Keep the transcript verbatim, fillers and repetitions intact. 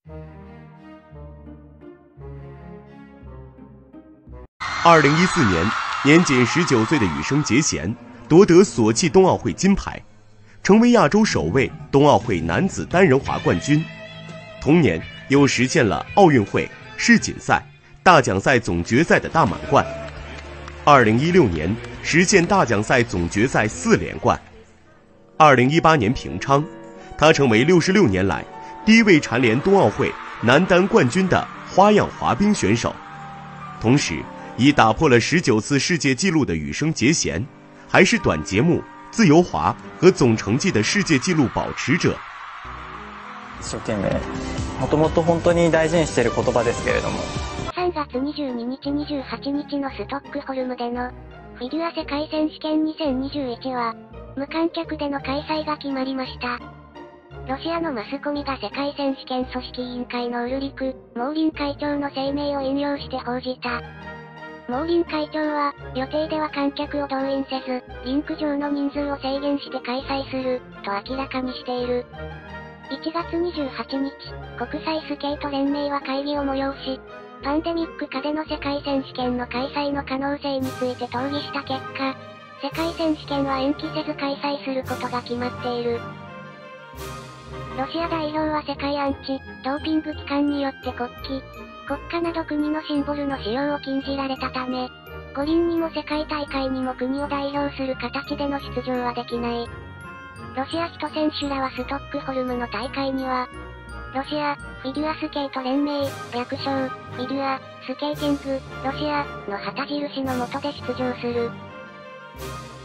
二零一四年，年仅十九岁的羽生结弦夺得索契冬奥会金牌，成为亚洲首位冬奥会男子单人滑冠军。同年，又实现了奥运会、世锦赛、大奖赛总决赛的大满贯。二零一六年，实现大奖赛总决赛四连冠。二零一八年平昌，他成为六十六年来第一位蝉联冬奥会男单冠军的花样滑冰选手，同时已打破了十九次世界纪录的羽生结弦，还是短节目、自由滑和总成绩的世界纪录保持者。 一生懸命、もともと本当に大事にしている言葉ですけれども。 さんがつにじゅうににちにじゅうはちにちのストックホルムでのフィギュア世界選手権にせんにじゅういちは無観客での開催が決まりました。ロシアのマスコミが世界選手権組織委員会のウルリク・モーリン会長の声明を引用して報じた。モーリン会長は、予定では観客を動員せず、リンク上の人数を制限して開催する、と明らかにしている。いちがつにじゅうはちにち、国際スケート連盟は会議を催し、パンデミック下での世界選手権の開催の可能性について討議した結果、世界選手権は延期せず開催することが決まっている。ロシア代表は世界アンチ・ドーピング機関によって国旗、国家など国のシンボルの使用を禁じられたため、五輪にも世界大会にも国を代表する形での出場はできない。ロシア人選手らはストックホルムの大会には、ロシア、フィギュアスケート連盟、略称、フィギュア、スケーティング、ロシア、の旗印の下で出場する。